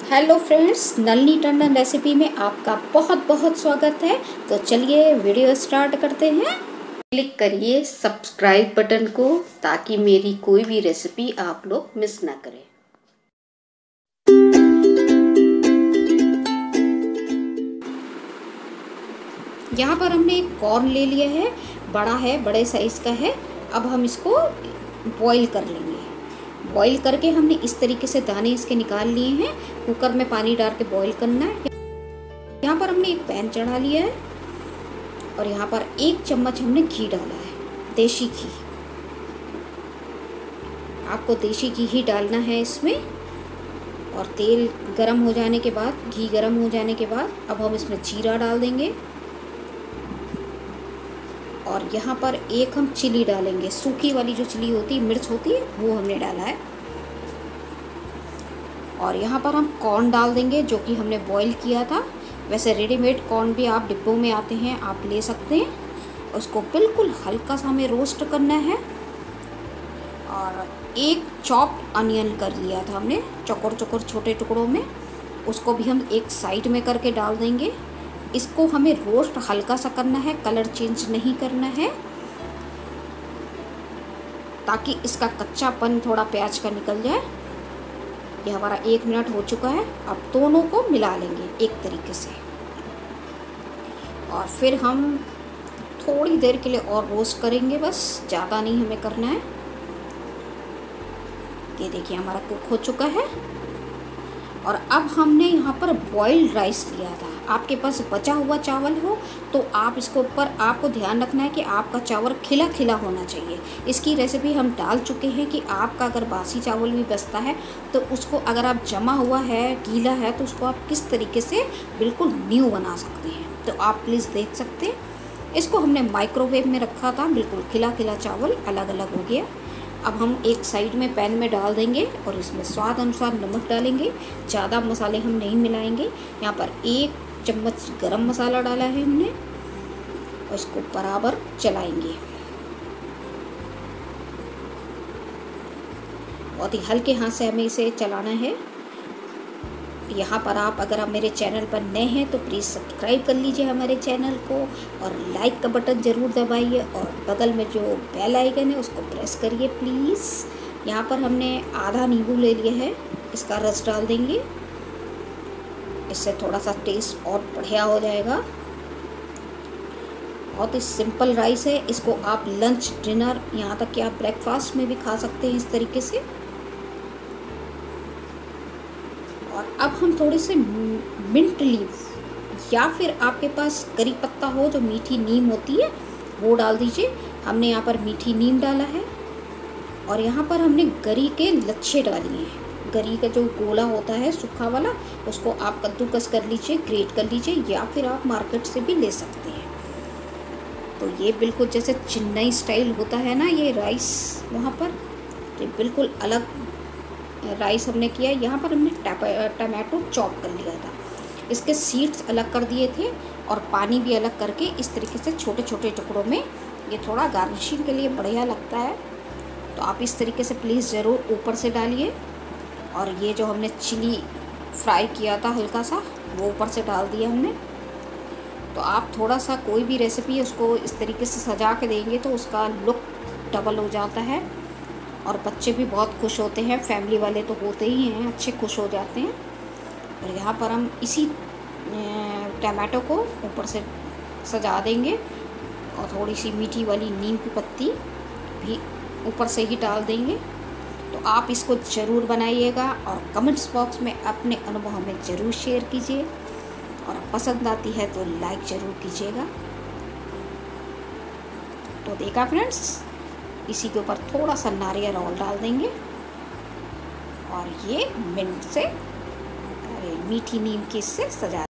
Hello friends, Nalini Tandon recipe में आपका बहुत बहुत स्वागत है। तो चलिए वीडियो स्टार्ट करते हैं। क्लिक करिए सब्सक्राइब बटन को ताकि मेरी कोई भी रेसिपी आप लोग मिस ना करें। यहाँ पर हमने एक कॉर्न ले लिया है, बड़ा है, बड़े साइज़ का है। अब हम इसको बॉईल कर लेंगे। बॉईल करके हमने इस तरीके से दाने इसके निकाल लिए हैं। कुकर में पानी डाल के बॉईल करना है। यहाँ पर हमने एक पैन चढ़ा लिया है और यहाँ पर 1 चम्मच हमने घी डाला है, देसी घी। आपको देसी घी ही डालना है इसमें। और तेल गरम हो जाने के बाद, घी गरम हो जाने के बाद अब हम इसमें जीरा डाल देंगे। और यहाँ पर एक हम चिली डालेंगे, सूखी वाली जो चिली होती है, मिर्च होती है, वो हमने डाला है। और यहाँ पर हम कॉर्न डाल देंगे जो कि हमने बॉईल किया था। वैसे रेडीमेड कॉर्न भी आप डिब्बों में आते हैं, आप ले सकते हैं। उसको बिल्कुल हल्का सा हमें रोस्ट करना है। और एक चॉप्ड अनियन कर लिया था हमने, चौकोर चौकोर छोटे टुकड़ों में, उसको भी हम एक साइड में करके डाल देंगे। इसको हमें रोस्ट हल्का सा करना है, कलर चेंज नहीं करना है, ताकि इसका कच्चापन थोड़ा प्याज का निकल जाए। ये हमारा 1 मिनट हो चुका है। अब दोनों को मिला लेंगे एक तरीके से। और फिर हम थोड़ी देर के लिए और रोस्ट करेंगे, बस ज़्यादा नहीं हमें करना है। ये देखिए हमारा कुक हो चुका है। और अब हमने यहाँ पर बॉइल्ड राइस लिया था। आपके पास बचा हुआ चावल हो तो आप इसके ऊपर, आपको ध्यान रखना है कि आपका चावल खिला खिला होना चाहिए। इसकी रेसिपी हम डाल चुके हैं कि आपका अगर बासी चावल भी बचता है तो उसको, अगर आप जमा हुआ है, गीला है, तो उसको आप किस तरीके से बिल्कुल न्यू बना सकते हैं। तो आप प्लीज़ देख सकते हैं। इसको हमने माइक्रोवेव में रखा था, बिल्कुल खिला खिला चावल अलग अलग हो गया। अब हम एक साइड में पैन में डाल देंगे और इसमें स्वाद अनुसार नमक डालेंगे। ज़्यादा मसाले हम नहीं मिलाएंगे। यहाँ पर 1 चम्मच गरम मसाला डाला है हमने। और इसको बराबर चलाएंगे। बहुत ही हल्के हाथ से हमें इसे चलाना है। यहाँ पर अगर आप मेरे चैनल पर नए हैं तो प्लीज़ सब्सक्राइब कर लीजिए हमारे चैनल को, और लाइक का बटन ज़रूर दबाइए, और बगल में जो बेल आइकन है उसको प्रेस करिए प्लीज़। यहाँ पर हमने आधा नींबू ले लिया है, इसका रस डाल देंगे। इससे थोड़ा सा टेस्ट और बढ़िया हो जाएगा। बहुत ही सिंपल राइस है। इसको आप लंच, डिनर, यहाँ तक कि आप ब्रेकफास्ट में भी खा सकते हैं इस तरीके से। और अब हम थोड़े से मिंट लीव, या फिर आपके पास करी पत्ता हो, जो मीठी नीम होती है, वो डाल दीजिए। हमने यहाँ पर मीठी नीम डाला है। और यहाँ पर हमने गरी के लच्छे डालिए हैं। गरी का जो गोला होता है सूखा वाला, उसको आप कद्दूकस कर लीजिए, ग्रेट कर लीजिए, या फिर आप मार्केट से भी ले सकते हैं। तो ये बिल्कुल जैसे चेन्नई स्टाइल होता है ना ये राइस, वहाँ पर तो बिल्कुल अलग राइस हमने किया। यहाँ पर हमने टमाटो चॉप कर लिया था, इसके सीड्स अलग कर दिए थे और पानी भी अलग करके इस तरीके से छोटे छोटे टुकड़ों में, ये थोड़ा गार्निशिंग के लिए बढ़िया लगता है। तो आप इस तरीके से प्लीज़ ज़रूर ऊपर से डालिए। और ये जो हमने चिली फ्राई किया था हल्का सा, वो ऊपर से डाल दिया हमने। तो आप थोड़ा सा कोई भी रेसिपी उसको इस तरीके से सजा के देंगे तो उसका लुक डबल हो जाता है। और बच्चे भी बहुत खुश होते हैं, फैमिली वाले तो होते ही हैं, अच्छे खुश हो जाते हैं। और यहाँ पर हम इसी टमाटो को ऊपर से सजा देंगे। और थोड़ी सी मीठी वाली नीम की पत्ती भी ऊपर से ही डाल देंगे। तो आप इसको ज़रूर बनाइएगा और कमेंट्स बॉक्स में अपने अनुभव हमें ज़रूर शेयर कीजिए। और पसंद आती है तो लाइक ज़रूर कीजिएगा। तो देखा फ्रेंड्स, इसी के ऊपर थोड़ा सा नारियल ऑयल डाल देंगे। और ये मिंट से, मीठी नीम की इससे सजा